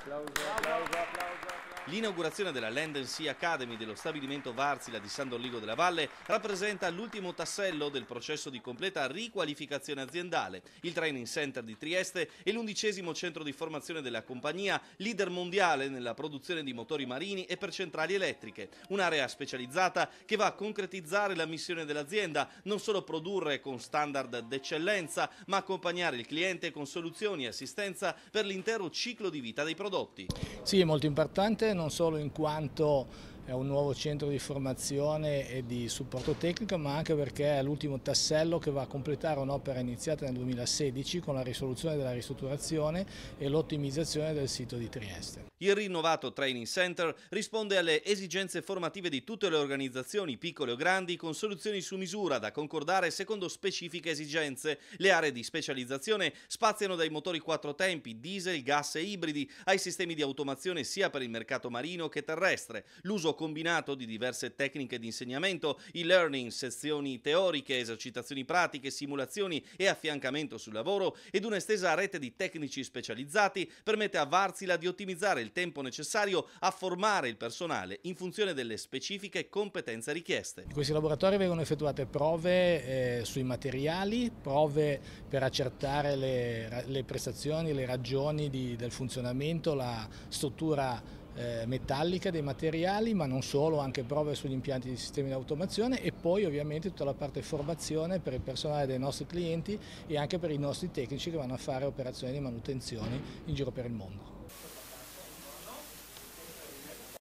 L'inaugurazione della Land & Sea Academy dello stabilimento Varsila di San Dorligo della Valle rappresenta l'ultimo tassello del processo di completa riqualificazione aziendale. Il Training Center di Trieste è l'11° centro di formazione della compagnia, leader mondiale nella produzione di motori marini e per centrali elettriche. Un'area specializzata che va a concretizzare la missione dell'azienda, non solo produrre con standard d'eccellenza, ma accompagnare il cliente con soluzioni e assistenza per l'intero ciclo di vita dei prodotti. Sì, è molto importante non solo in quanto è un nuovo centro di formazione e di supporto tecnico, ma anche perché è l'ultimo tassello che va a completare un'opera iniziata nel 2016 con la risoluzione della ristrutturazione e l'ottimizzazione del sito di Trieste. Il rinnovato Training Center risponde alle esigenze formative di tutte le organizzazioni, piccole o grandi, con soluzioni su misura da concordare secondo specifiche esigenze. Le aree di specializzazione spaziano dai motori 4 tempi, diesel, gas e ibridi, ai sistemi di automazione sia per il mercato marino che terrestre, l'uso combinato di diverse tecniche di insegnamento, e-learning, sezioni teoriche, esercitazioni pratiche, simulazioni e affiancamento sul lavoro ed un'estesa rete di tecnici specializzati permette a Varsila di ottimizzare il tempo necessario a formare il personale in funzione delle specifiche competenze richieste. In questi laboratori vengono effettuate prove sui materiali, prove per accertare le prestazioni, le ragioni del funzionamento, la struttura metallica dei materiali, ma non solo, anche prove sugli impianti di sistemi di automazione e poi ovviamente tutta la parte formazione per il personale dei nostri clienti e anche per i nostri tecnici che vanno a fare operazioni di manutenzione in giro per il mondo.